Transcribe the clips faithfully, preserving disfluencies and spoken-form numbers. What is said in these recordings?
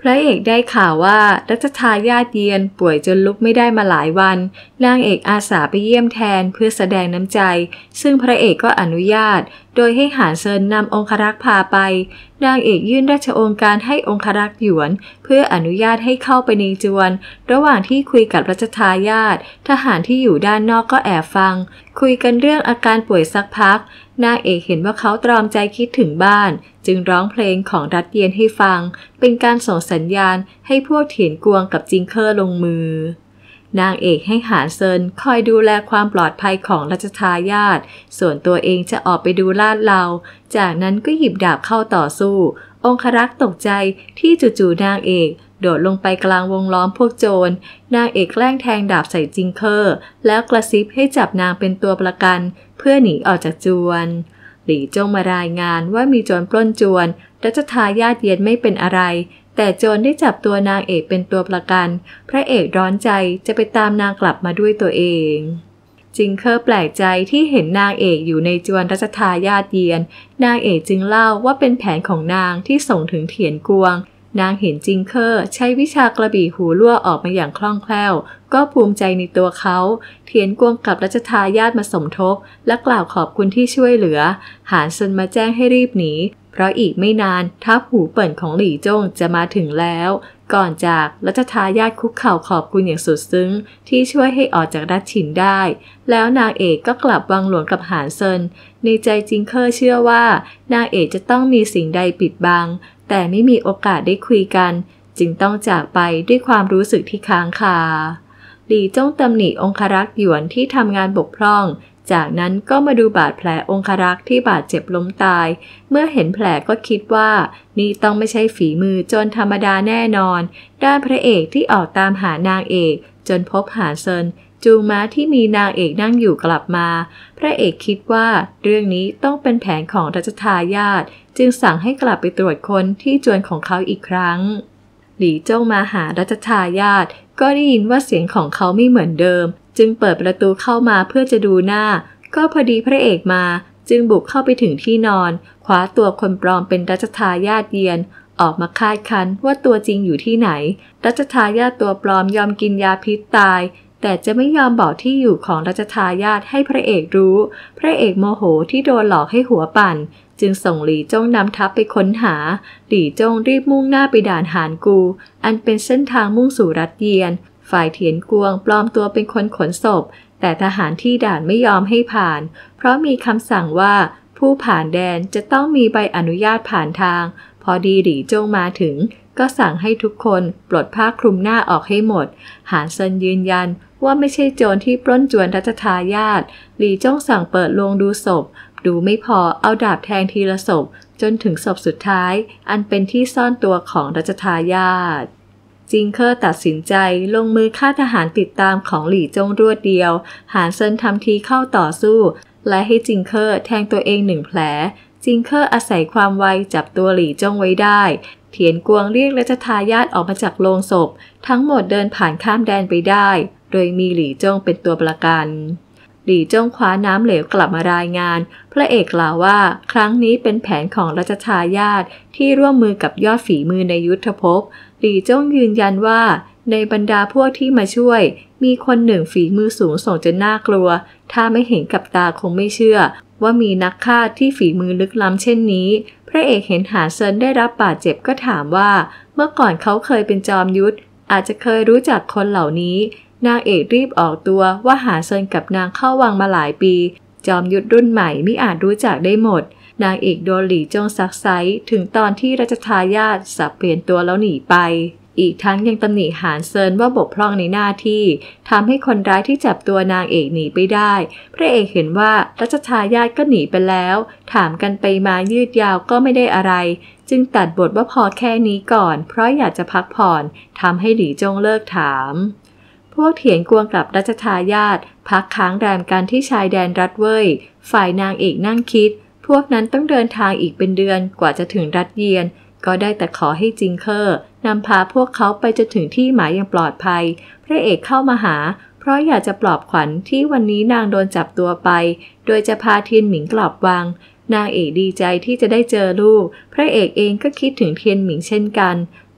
พระเอกได้ข่าวว่ารัชทายาทเยียนป่วยจนลุกไม่ได้มาหลายวันนางเอกอาสาไปเยี่ยมแทนเพื่อแสดงน้ำใจซึ่งพระเอกก็อนุญาตโดยให้หานเซินนำองครักษ์พาไปนางเอกยื่นราชโองการให้องครักษ์หยวนเพื่ออนุญาตให้เข้าไปในจวนระหว่างที่คุยกับรัชทายาททหารที่อยู่ด้านนอกก็แอบฟังคุยกันเรื่องอาการป่วยสักพักนางเอกเห็นว่าเขาตรอมใจคิดถึงบ้านจึงร้องเพลงของรัฐเยียนให้ฟังเป็นการส่งสัญญาณให้พวกเถียนกวงกับจิงเคอร์ลงมือนางเอกให้หานเซินคอยดูแลความปลอดภัยของรัชทายาทส่วนตัวเองจะออกไปดูลาดเลาจากนั้นก็หยิบดาบเข้าต่อสู้องครักษ์ตกใจที่จู่ๆนางเอกโดดลงไปกลางวงล้อมพวกโจรนางเอกแกล้งแทงดาบใส่จิงเคอร์แล้วกระซิบให้จับนางเป็นตัวประกันเพื่อหนีออกจากจวนหลี่จงมารายงานว่ามีโจรปล้นจวนรัชทายาทเย็นไม่เป็นอะไรแต่โจรได้จับตัวนางเอกเป็นตัวประกันพระเอกร้อนใจจะไปตามนางกลับมาด้วยตัวเองจิงเคอร์แปลกใจที่เห็นนางเอกอยู่ในจวนรัชทายาทเยียนนางเอกจึงเล่าว่าเป็นแผนของนางที่ส่งถึงเถียนกวงนางเห็นจิงเคอร์ใช้วิชากระบี่หูลั่วออกมาอย่างคล่องแคล่วก็ภูมิใจในตัวเขาเถียนกวงกับรัชทายาทมาสมทบและกล่าวขอบคุณที่ช่วยเหลือหานเซินมาแจ้งให้รีบหนีเพราะอีกไม่นานทัพหูเปิ่นของหลี่จ้งจะมาถึงแล้วก่อนจากรัชทายาทคุกเข่าขอบคุณอย่างสุดซึ้งที่ช่วยให้ออกจากรัชฉินได้แล้วนางเอกก็กลับวังหลวงกับหานเซินในใจจิงเคอร์เชื่อว่านางเอกจะต้องมีสิ่งใดปิดบังแต่ไม่มีโอกาสได้คุยกันจึงต้องจากไปด้วยความรู้สึกที่ค้างคาหลี่จ้งตำหนิองครักษ์หยวนที่ทำงานบกพร่องจากนั้นก็มาดูบาดแผลองครักษ์ที่บาดเจ็บล้มตายเมื่อเห็นแผลก็คิดว่านี่ต้องไม่ใช่ฝีมือโจรธรรมดาแน่นอนด้านพระเอกที่ออกตามหานางเอกจนพบหานเซินจูงม้าที่มีนางเอกนั่งอยู่กลับมาพระเอกคิดว่าเรื่องนี้ต้องเป็นแผนของรัชทายาทจึงสั่งให้กลับไปตรวจค้นที่จวนของเขาอีกครั้งหลี่จ้งมาหารัชทายาทก็ได้ยินว่าเสียงของเขาไม่เหมือนเดิมจึงเปิดประตูเข้ามาเพื่อจะดูหน้าก็พอดีพระเอกมาจึงบุกเข้าไปถึงที่นอนคว้าตัวคนปลอมเป็นรัชทายาทเยียนออกมาคาดคั้นว่าตัวจริงอยู่ที่ไหนรัชทายาทตัวปลอมยอมกินยาพิษตายแต่จะไม่ยอมบอกที่อยู่ของรัชทายาทให้พระเอกรู้พระเอกโมโหที่โดนหลอกให้หัวปั่นจึงส่งหลี่จ้งนำทัพไปค้นหาหลี่จ้งรีบมุ่งหน้าไปด่านหานกูอันเป็นเส้นทางมุ่งสู่รัฐเยียนฝ่ายเถียนกวงปลอมตัวเป็นคนขนศพแต่ทหารที่ด่านไม่ยอมให้ผ่านเพราะมีคำสั่งว่าผู้ผ่านแดนจะต้องมีใบอนุญาตผ่านทางพอดีหลี่จ้งมาถึงก็สั่งให้ทุกคนปลดผ้าคลุมหน้าออกให้หมดหานเซินยืนยันว่าไม่ใช่โจรที่ปล้นจวนรัชทายาทหลี่จ้งสั่งเปิดโลงดูศพดูไม่พอเอาดาบแทงทีละศพจนถึงศพสุดท้ายอันเป็นที่ซ่อนตัวของรัชทายาทจิงเคอร์ตัดสินใจลงมือฆ่าทหารติดตามของหลี่จ้งรวดเดียวหานเซินทำทีเข้าต่อสู้และให้จิงเคอร์แทงตัวเองหนึ่งแผลจิงเคอร์อาศัยความไวจับตัวหลี่จ้งไว้ได้เถียนกวงเรียกรัชทายาทออกมาจากโลงศพทั้งหมดเดินผ่านข้ามแดนไปได้โดยมีหลี่จ้งเป็นตัวประกันหลี่จ้งคว้าน้ำเหลวกลับมารายงานพระเอกกล่าวว่าครั้งนี้เป็นแผนของรัชทายาทที่ร่วมมือกับยอดฝีมือในยุทธภพหลี่จ้งยืนยันว่าในบรรดาพวกที่มาช่วยมีคนหนึ่งฝีมือสูงส่งจนน่ากลัวถ้าไม่เห็นกับตาคงไม่เชื่อว่ามีนักฆ่าที่ฝีมือลึกล้ำเช่นนี้พระเอกเห็นหาเซินได้รับบาดเจ็บก็ถามว่าเมื่อก่อนเขาเคยเป็นจอมยุทธอาจจะเคยรู้จักคนเหล่านี้นางเอกรีบออกตัวว่าหาเซินกับนางเข้าวังมาหลายปีจอมยุทธรุ่นใหม่มิอาจรู้จักได้หมดนางเอกโดนหลี่จ้งซักไซถึงตอนที่รัชทายาทสับเปลี่ยนตัวแล้วหนีไปอีกทั้งยังตำหนิหานเซินว่าบกพร่องในหน้าที่ทำให้คนร้ายที่จับตัวนางเอกหนีไปได้พระเอกเห็นว่ารัชทายาทก็หนีไปแล้วถามกันไปมายืดยาวก็ไม่ได้อะไรจึงตัดบทว่าพอแค่นี้ก่อนเพราะอยากจะพักผ่อนทำให้หลี่จ้งเลิกถามพวกเถียนกวงกับรัชทายาทพักค้างแรมกันที่ชายแดนรัฐเว่ยฝ่ายนางเอกนั่งคิดพวกนั้นต้องเดินทางอีกเป็นเดือนกว่าจะถึงรัฐเยียนก็ได้แต่ขอให้จิงเคอร์นำพาพวกเขาไปจนถึงที่หมายอย่างปลอดภัยพระเอกเข้ามาหาเพราะอยากจะปลอบขวัญที่วันนี้นางโดนจับตัวไปโดยจะพาเทียนหมิงกลับวังนางเอกดีใจที่จะได้เจอลูกพระเอกเองก็คิดถึงเทียนหมิงเช่นกัน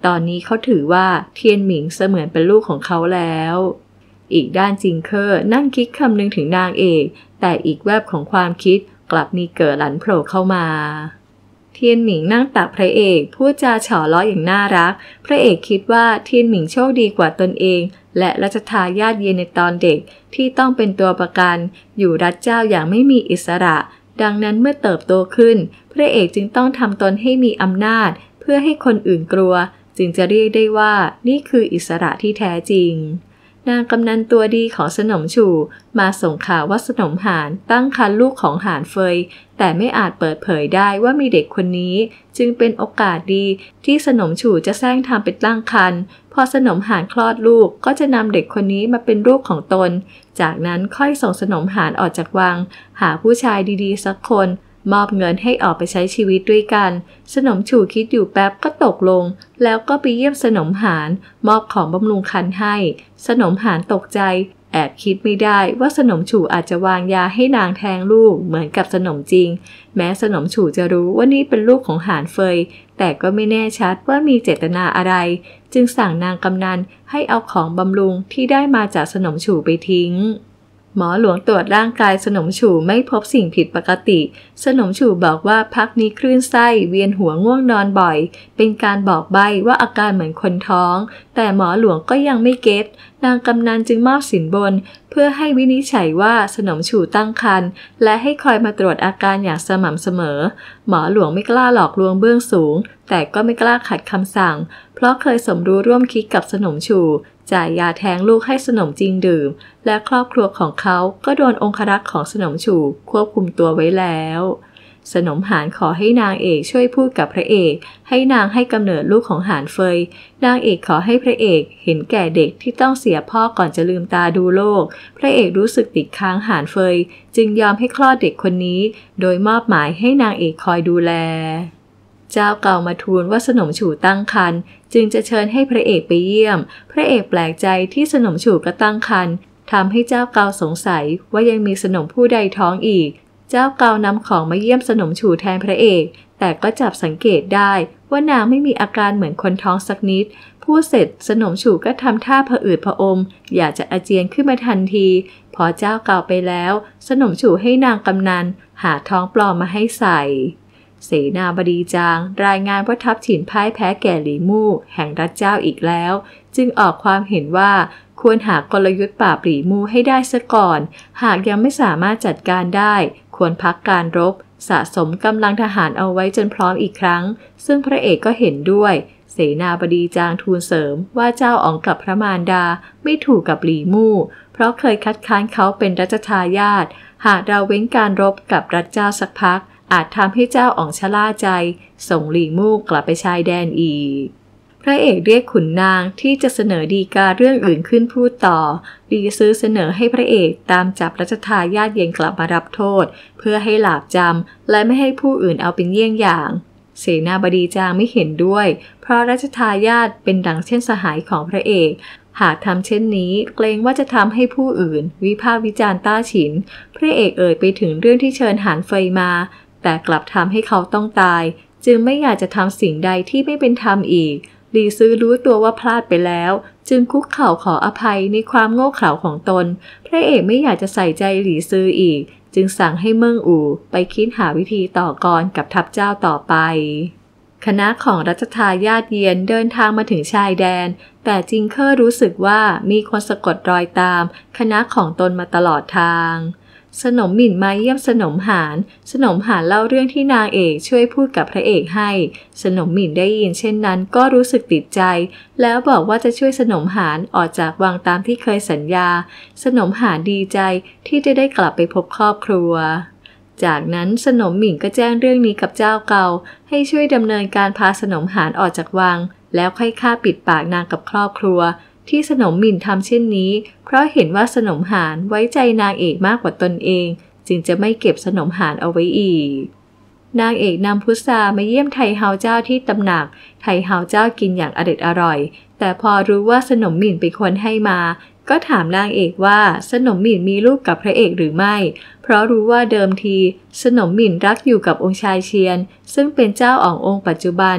ตอนนี้เขาถือว่าเทียนหมิงเสมือนเป็นลูกของเขาแล้วอีกด้านจิงเคอร์นั่งคิดคำนึงถึงนางเอกแต่อีกแวบของความคิดกลับมีเก๋อหลันโผล่เข้ามาเทียนหมิงนั่งตักพระเอกพูดจาเฉาะล้ออย่างน่ารักพระเอกคิดว่าเทียนหมิงโชคดีกว่าตนเองและรัชทายาทเย็นในตอนเด็กที่ต้องเป็นตัวประกันอยู่รัฐเจ้าอย่างไม่มีอิสระดังนั้นเมื่อเติบโตขึ้นพระเอกจึงต้องทำตนให้มีอำนาจเพื่อให้คนอื่นกลัวจึงจะเรียกได้ว่านี่คืออิสระที่แท้จริงนางกำนันตัวดีของสนมฉู่มาส่งข่าวว่าสนมหานตั้งครรภ์ลูกของหานเฟยแต่ไม่อาจเปิดเผยได้ว่ามีเด็กคนนี้จึงเป็นโอกาสดีที่สนมฉู่จะแซงทำเป็นตั้งครรภ์พอสนมหานคลอดลูกก็จะนำเด็กคนนี้มาเป็นลูกของตนจากนั้นค่อยส่งสนมหานออกจากวังหาผู้ชายดีๆสักคนมอบเงินให้ออกไปใช้ชีวิตด้วยกันสนมฉู่คิดอยู่แป๊บก็ตกลงแล้วก็ไปเยี่ยมสนมหานมอบของบำรุงครรภ์ให้สนมหานตกใจแอบคิดไม่ได้ว่าสนมฉู่อาจจะวางยาให้นางแทงลูกเหมือนกับสนมจริงแม้สนมฉู่จะรู้ว่านี่เป็นลูกของหานเฟยแต่ก็ไม่แน่ชัดว่ามีเจตนาอะไรจึงสั่งนางกำนันให้เอาของบำรุงที่ได้มาจากสนมฉู่ไปทิ้งหมอหลวงตรวจร่างกายสนมฉู่ไม่พบสิ่งผิดปกติสนมฉู่บอกว่าพักนี้คลื่นไส้เวียนหัวง่วงนอนบ่อยเป็นการบอกใบ้ว่าอาการเหมือนคนท้องแต่หมอหลวงก็ยังไม่เก็ตนางกำนันจึงมอบสินบนเพื่อให้วินิจฉัยว่าสนมฉู่ตั้งครรภ์และให้คอยมาตรวจอาการอย่างสม่ำเสมอหมอหลวงไม่กล้าหลอกลวงเบื้องสูงแต่ก็ไม่กล้าขัดคำสั่งเพราะเคยสมรู้ร่วมคิดกับสนมฉู่จ่ายยาแท้งลูกให้สนมจริงดื่มและครอบครัวของเขาก็โดนองครักษ์ของสนมฉู่ควบคุมตัวไว้แล้วสนมหานขอให้นางเอกช่วยพูดกับพระเอกให้นางให้กำเนิดลูกของหานเฟยนางเอกขอให้พระเอกเห็นแก่เด็กที่ต้องเสียพ่อก่อนจะลืมตาดูโลกพระเอกรู้สึกติดค้างหานเฟยจึงยอมให้คลอดเด็กคนนี้โดยมอบหมายให้นางเอกคอยดูแลเจ้าเก่ามาทูลว่าสนมฉู่ตั้งครรภ์จึงจะเชิญให้พระเอกไปเยี่ยมพระเอกแปลกใจที่สนมฉู่ก็ตั้งครรภ์ทำให้เจ้าเก่าสงสัยว่ายังมีสนมผู้ใดท้องอีกเจ้าเก่านำของมาเยี่ยมสนมฉู่แทนพระเอกแต่ก็จับสังเกตได้ว่านางไม่มีอาการเหมือนคนท้องสักนิดพูดเสร็จสนมฉู่ก็ทำท่าผะอืดผะอมอยากจะอาเจียนขึ้นมาทันทีพอเจ้าเก่าไปแล้วสนมฉู่ให้นางกำนันหาท้องปลอมมาให้ใส่เสนาบดีจางรายงานว่าทัพฉินพ่ายแพ้แก่หลี่มู่แห่งรัฐเจ้าอีกแล้วจึงออกความเห็นว่าควรหากลยุทธ์ปราบหลี่มู่ให้ได้ซะก่อนหากยังไม่สามารถจัดการได้ควรพักการรบสะสมกำลังทหารเอาไว้จนพร้อมอีกครั้งซึ่งพระเอกก็เห็นด้วยเสนาบดีจางทูลเสริมว่าเจ้าอ๋องกับพระมารดาไม่ถูกกับหลี่มู่เพราะเคยคัดค้านเขาเป็นรัชทายาทหากเราเว้นการรบกับรัฐเจ้าสักพักอาจทำให้เจ้าอ๋องชะล่าใจส่งหลี่มู่กลับไปชายแดนอีกพระเอกเรียกขุนนางที่จะเสนอฎีกาเรื่องอื่นขึ้นพูดต่อดีซื้อเสนอให้พระเอกตามจับรัชทายาทเย็นกลับมารับโทษเพื่อให้หลาบจำและไม่ให้ผู้อื่นเอาเป็นเยี่ยงอย่างเสนาบดีจางไม่เห็นด้วยเพราะรัชทายาทเป็นดังเช่นสหายของพระเอกหากทำเช่นนี้เกรงว่าจะทำให้ผู้อื่นวิพากษ์วิจารณ์ต้าฉินพระเอกเอ่ยไปถึงเรื่องที่เชิญหานเฟยมาแต่กลับทำให้เขาต้องตายจึงไม่อยากจะทำสิ่งใดที่ไม่เป็นธรรมอีกหลี่ซื้อรู้ตัวว่าพลาดไปแล้วจึงคุกเข่าขออภัยในความโง่เขลาของตนพระเอกไม่อยากจะใส่ใจหลี่ซื้ออีกจึงสั่งให้เมิ่งอู่ไปคิดหาวิธีต่อกรกับทัพเจ้าต่อไปคณะของรัชทายาทเยียนเดินทางมาถึงชายแดนแต่จิงเคอร์รู้สึกว่ามีคนสะกดรอยตามคณะของตนมาตลอดทางสนมหมิ่นมาเยี่ยมสนมหานสนมหานเล่าเรื่องที่นางเอกช่วยพูดกับพระเอกให้สนมหมิ่นได้ยินเช่นนั้นก็รู้สึกติดใจแล้วบอกว่าจะช่วยสนมหานออกจากวังตามที่เคยสัญญาสนมหานดีใจที่จะได้กลับไปพบครอบครัวจากนั้นสนมหมิ่นก็แจ้งเรื่องนี้กับเจ้าเก่าให้ช่วยดำเนินการพาสนมหานออกจากวังแล้วค่อยฆ่าปิดปากนางกับครอบครัวที่สนมหมิ่นทำเช่นนี้เพราะเห็นว่าสนมหานไว้ใจนางเอกมากกว่าตนเองจึงจะไม่เก็บสนมหานเอาไว้อีกนางเอกนำพุทรามาเยี่ยมไทเฮาเจ้าที่ตำหนักไทเฮาเจ้ากินอย่างอร็ดอร่อยแต่พอรู้ว่าสนมหมิ่นเป็นคนให้มาก็ถามนางเอกว่าสนมหมิ่นมีลูกกับพระเอกหรือไม่เพราะรู้ว่าเดิมทีสนมหมิ่นรักอยู่กับองค์ชายเชียนซึ่งเป็นเจ้าอ๋ององค์ปัจจุบัน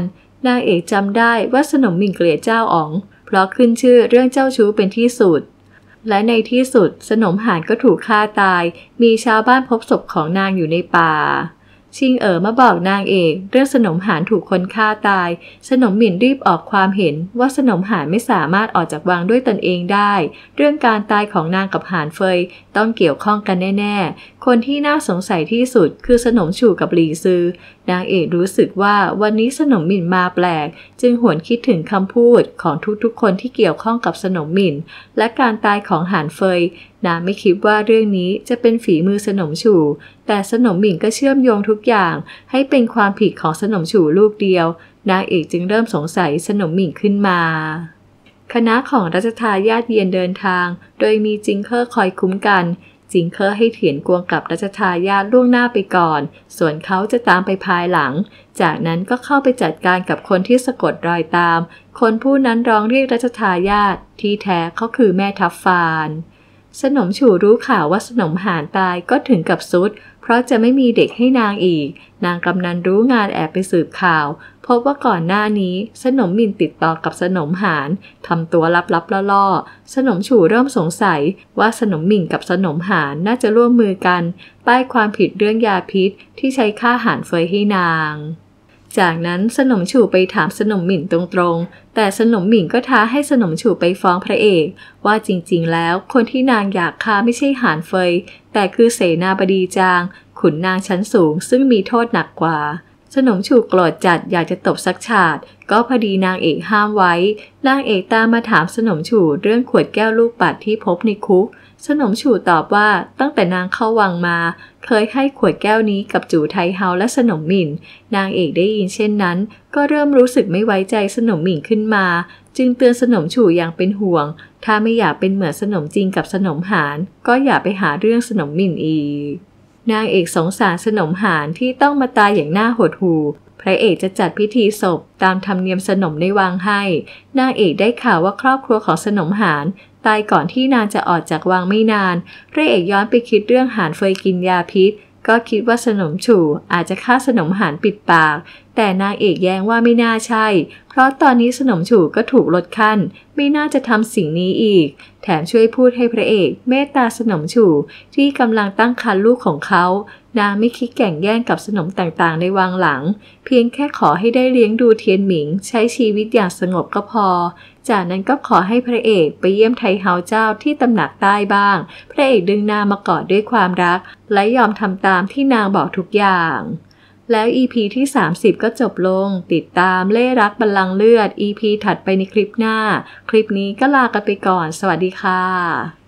นางเอกจำได้ว่าสนมหมิ่นเกลียดเจ้าอ๋องเพราะขึ้นชื่อเรื่องเจ้าชู้เป็นที่สุดและในที่สุดสนมหานก็ถูกฆ่าตายมีชาวบ้านพบศพของนางอยู่ในป่าชิงเอ๋อมาบอกนางเอกเรื่องสนมหานถูกคนฆ่าตายสนมหมิ่นรีบออกความเห็นว่าสนมหานไม่สามารถออกจากวังด้วยตนเองได้เรื่องการตายของนางกับหานเฟยต้องเกี่ยวข้องกันแน่ๆคนที่น่าสงสัยที่สุดคือสนมฉู่กับหลี่ซือนางเอกรู้สึกว่าวันนี้สนมหมิ่นมาแปลกจึงหวนคิดถึงคำพูดของทุกๆคนที่เกี่ยวข้องกับสนมหมิ่นและการตายของหานเฟยนางไม่คิดว่าเรื่องนี้จะเป็นฝีมือสนมฉู่แต่สนมหมิ่นก็เชื่อมโยงทุกอย่างให้เป็นความผิดของสนมฉู่ลูกเดียวนางเอกจึงเริ่มสงสัยสนมหมิ่นขึ้นมาคณะของรัชทายาทเยียนเดินทางโดยมีจิงเคอร์คอยคุ้มกันจิงเคอร์ให้เถียนกวงกับรัชทายาทล่วงหน้าไปก่อนส่วนเขาจะตามไปภายหลังจากนั้นก็เข้าไปจัดการกับคนที่สะกดรอยตามคนผู้นั้นร้องเรียกรัชทายาทที่แท้เขาคือแม่ทัพฟานสนมฉู่รู้ข่าวว่าสนมหานตายก็ถึงกับซุดเพราะจะไม่มีเด็กให้นางอีกนางกำนันรู้งานแอบไปสืบข่าวพบว่าก่อนหน้านี้สนมหมิ่นติดต่อกับสนมหานทำตัวลับๆล่อๆสนมฉู่เริ่มสงสัยว่าสนมหมิ่นกับสนมหานน่าจะร่วมมือกันป้ายความผิดเรื่องยาพิษที่ใช้ฆ่าหานเฟยให้นางจากนั้นสนมฉู่ไปถามสนมหมิ่นตรงๆแต่สนมหมิ่นก็ท้าให้สนมฉู่ไปฟ้องพระเอกว่าจริงๆแล้วคนที่นางอยากฆ่าไม่ใช่หานเฟยแต่คือเสนาบดีจางขุนนางชั้นสูงซึ่งมีโทษหนักกว่าสนมฉู่โกรธจัดอยากจะตบสักฉาดก็พอดีนางเอกห้ามไว้นางเอกตามมาถามสนมฉู่เรื่องขวดแก้วลูกปัดที่พบในคุกสนมฉู่ตอบว่าตั้งแต่นางเข้าวังมาเคยให้ขวดแก้วนี้กับจู่ไทเฮาและสนมหมิ่นนางเอกได้ยินเช่นนั้นก็เริ่มรู้สึกไม่ไว้ใจสนมหมิ่นขึ้นมาจึงเตือนสนมฉู่อย่างเป็นห่วงถ้าไม่อยากเป็นเหมือนสนมจริงกับสนมหานก็อย่าไปหาเรื่องสนมหมิ่นอีกนางเอกสงสารสนมหานที่ต้องมาตายอย่างน่าหดหู่พระเอกจะจัดพิธีศพตามธรรมเนียมสนมในวังให้นางเอกได้ข่าวว่าครอบครัวของสนมหานตายก่อนที่นางจะออกจากวังไม่นานพระเอกย้อนไปคิดเรื่องหานเฟยกินยาพิษก็คิดว่าสนมฉู่อาจจะฆ่าสนมหานปิดปากแต่นางเอกแย้งว่าไม่น่าใช่เพราะตอนนี้สนมฉู่ก็ถูกลดขั้นไม่น่าจะทำสิ่งนี้อีกแถมช่วยพูดให้พระเอกเมตตาสนมฉู่ที่กำลังตั้งครรภ์ลูกของเขานางไม่คิดแข่งแย่งกับสนมต่างๆในวังหลังเพียงแค่ขอให้ได้เลี้ยงดูเทียนหมิงใช้ชีวิตอย่างสงบก็พอจากนั้นก็ขอให้พระเอกไปเยี่ยมไทเฮาเจ้าที่ตำหนักใต้บ้างพระเอกดึงนางมากอดด้วยความรักและยอมทำตามที่นางบอกทุกอย่างแล้ว อี พี ที่ สามสิบก็จบลงติดตามเล่รักบัลลังก์เลือด อี พี ถัดไปในคลิปหน้าคลิปนี้ก็ลากันไปก่อนสวัสดีค่ะ